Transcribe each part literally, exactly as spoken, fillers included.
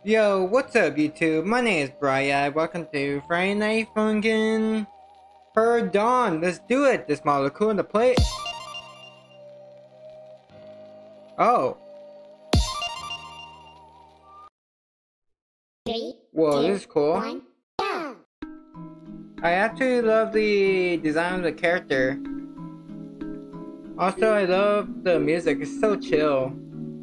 Yo, what's up YouTube? My name is Bryai. Welcome to Friday Night Funkin' per Dawn. Let's do it! This model cool in the plate. Oh. Three, Whoa, two, this is cool. one, go! I actually love the design of the character. Also, I love the music. It's so chill.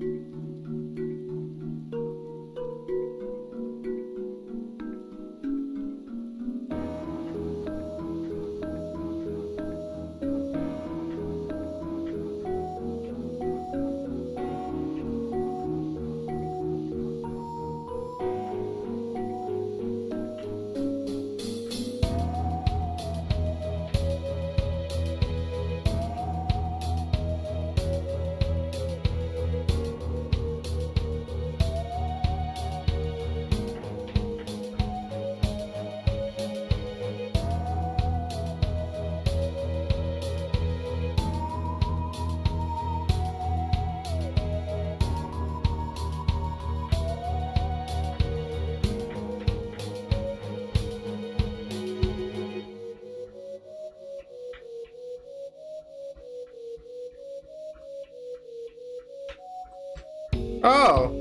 Oh!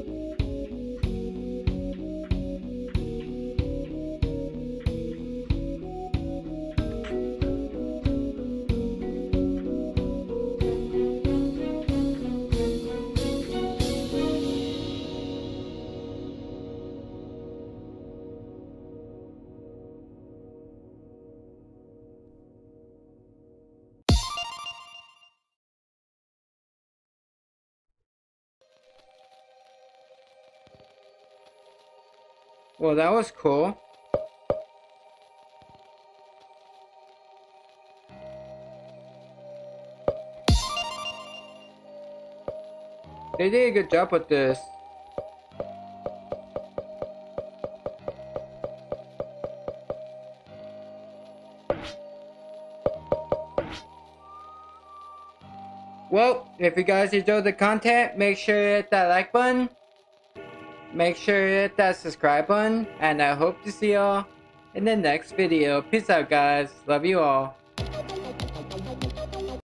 Well, that was cool. They did a good job with this. Well, if you guys enjoyed the content, make sure to hit that like button. Make sure to hit that subscribe button. And I hope to see y'all in the next video. Peace out, guys. Love you all.